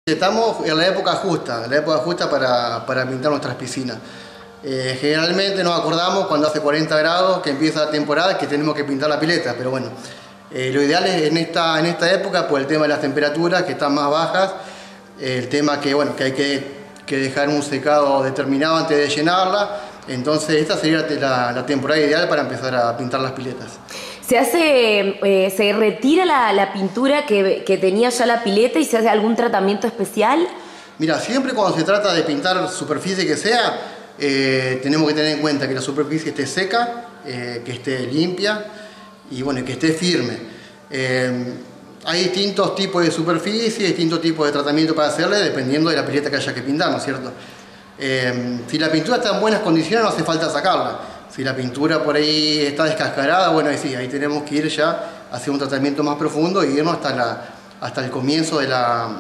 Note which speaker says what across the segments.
Speaker 1: Estamos en la época justa para pintar nuestras piscinas. Generalmente nos acordamos cuando hace 40 grados que empieza la temporada que tenemos que pintar la pileta, pero bueno, lo ideal es en esta época por el tema de las temperaturas que están más bajas, el tema que, bueno, que hay que dejar un secado determinado antes de llenarla, entonces esta sería la temporada ideal para empezar a pintar las piletas.
Speaker 2: ¿Se retira la pintura que tenía ya la pileta y se hace algún tratamiento especial?
Speaker 1: Mira, siempre cuando se trata de pintar superficie que sea, tenemos que tener en cuenta que la superficie esté seca, que esté limpia y bueno, que esté firme. Hay distintos tipos de superficie, distintos tipos de tratamiento para hacerle dependiendo de la pileta que haya que pintar, ¿no es cierto? Si la pintura está en buenas condiciones no hace falta sacarla. Si la pintura por ahí está descascarada, bueno, sí, ahí tenemos que ir ya a hacer un tratamiento más profundo y irnos hasta el comienzo de la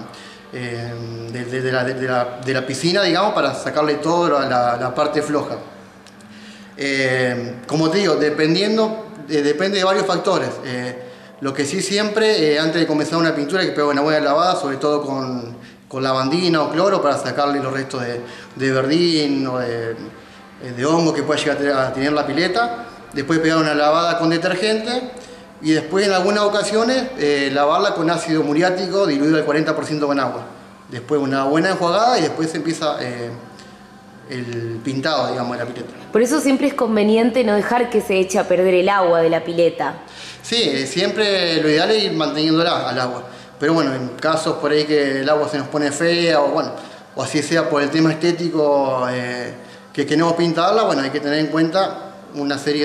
Speaker 1: piscina, digamos, para sacarle toda la parte floja. Como te digo, depende de varios factores. Lo que sí siempre, antes de comenzar una pintura, hay que pegar una buena lavada, sobre todo con lavandina o cloro, para sacarle los restos de verdín o de hongo que pueda llegar a tener la pileta. Después pegar una lavada con detergente y después en algunas ocasiones lavarla con ácido muriático diluido al 40% con agua. Después una buena enjuagada y después empieza el pintado, digamos, de la pileta.
Speaker 2: Por eso siempre es conveniente no dejar que se eche a perder el agua de la pileta.
Speaker 1: Sí, siempre lo ideal es ir manteniéndola al agua. Pero bueno, en casos por ahí que el agua se nos pone fea o bueno, o así sea por el tema estético que queremos pintarla, bueno, hay que tener en cuenta una serie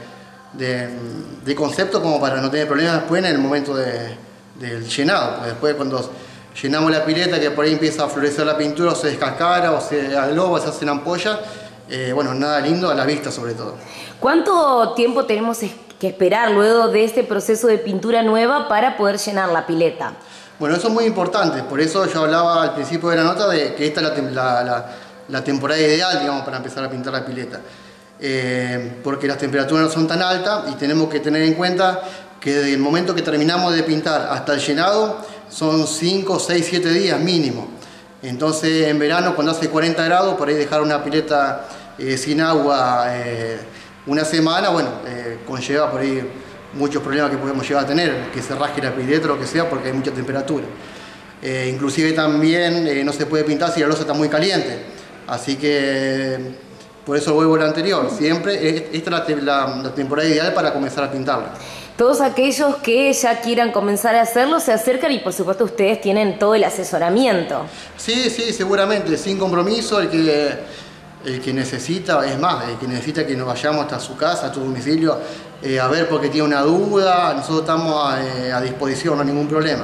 Speaker 1: de conceptos como para no tener problemas después en el momento del llenado. Porque después cuando llenamos la pileta, que por ahí empieza a florecer la pintura, o se descascara, o se agloba, se hacen ampollas, bueno, nada lindo a la vista sobre todo.
Speaker 2: ¿Cuánto tiempo tenemos que esperar luego de este proceso de pintura nueva para poder llenar la pileta?
Speaker 1: Bueno, eso es muy importante, por eso yo hablaba al principio de la nota de que esta es la temporada ideal, digamos, para empezar a pintar la pileta. Porque las temperaturas no son tan altas y tenemos que tener en cuenta que desde el momento que terminamos de pintar hasta el llenado son 5, 6, 7 días mínimo. Entonces en verano cuando hace 40 grados, por ahí dejar una pileta sin agua una semana, bueno, conlleva por ahí muchos problemas que podemos llegar a tener, que se rasgue la pileta o lo que sea porque hay mucha temperatura. Inclusive también no se puede pintar si la losa está muy caliente, así que por eso vuelvo a lo anterior, siempre esta es la temporada ideal para comenzar a pintarla.
Speaker 2: Todos aquellos que ya quieran comenzar a hacerlo se acercan y por supuesto ustedes tienen todo el asesoramiento.
Speaker 1: Sí, seguramente, sin compromiso, el que necesita, es más, el que necesita que nos vayamos hasta su casa, a tu domicilio, a ver porque tiene una duda, nosotros estamos a disposición, no hay ningún problema.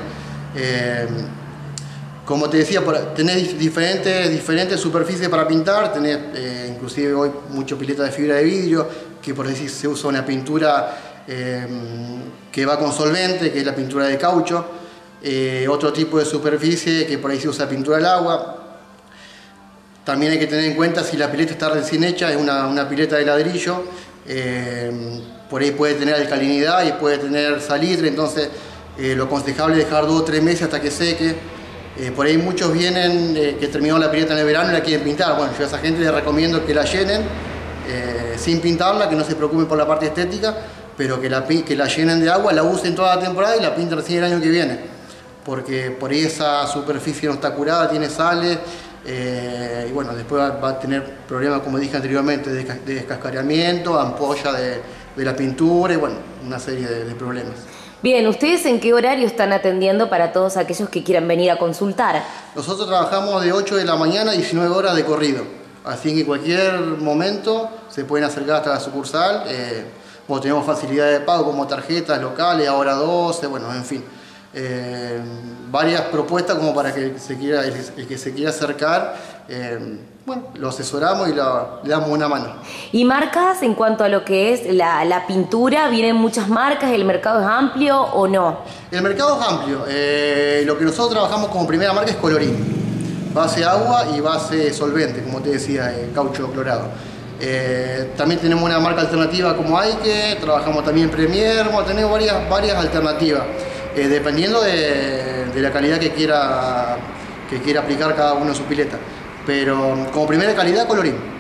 Speaker 1: Como te decía, tenés diferentes superficies para pintar, tenés inclusive hoy mucho pileta de fibra de vidrio, que por decir se usa una pintura que va con solvente, que es la pintura de caucho, otro tipo de superficie que por ahí se usa pintura al agua. También hay que tener en cuenta si la pileta está recién hecha, es una pileta de ladrillo, por ahí puede tener alcalinidad y puede tener salitre, entonces lo aconsejable es dejar 2 o 3 meses hasta que seque. Por ahí muchos vienen que terminaron la pileta en el verano y la quieren pintar. Bueno, yo a esa gente les recomiendo que la llenen sin pintarla, que no se preocupen por la parte estética, pero que la llenen de agua, la usen toda la temporada y la pinten recién el año que viene. Porque por ahí esa superficie no está curada, tiene sales, y bueno, después va a tener problemas, como dije anteriormente, de descascaramiento, ampolla de la pintura y bueno, una serie de problemas.
Speaker 2: Bien, ¿ustedes en qué horario están atendiendo para todos aquellos que quieran venir a consultar?
Speaker 1: Nosotros trabajamos de 8 de la mañana a 19 horas de corrido, así que en cualquier momento se pueden acercar hasta la sucursal. Tenemos facilidad de pago como tarjetas locales, ahora 12, bueno, en fin. Varias propuestas como para que el que se quiera acercar, bueno, lo asesoramos y le damos una mano.
Speaker 2: ¿Y marcas en cuanto a lo que es la pintura? ¿Vienen muchas marcas? ¿El mercado es amplio o no?
Speaker 1: El mercado es amplio. Lo que nosotros trabajamos como primera marca es Colorín. Base agua y base solvente, como te decía, caucho clorado. También tenemos una marca alternativa como Aike, trabajamos también Premier, tenemos varias alternativas. Dependiendo de la calidad que quiera que quiere aplicar cada uno en su pileta. Pero como primera calidad, colorín.